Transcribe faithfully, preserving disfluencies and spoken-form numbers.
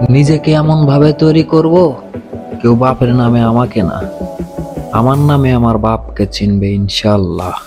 নিজেকে এমন ভাবে তৈরি করব, কেউ বাপের নামে আমাকে না, আমার নামে আমার বাপকে চিনবে ইনশাল্লাহ।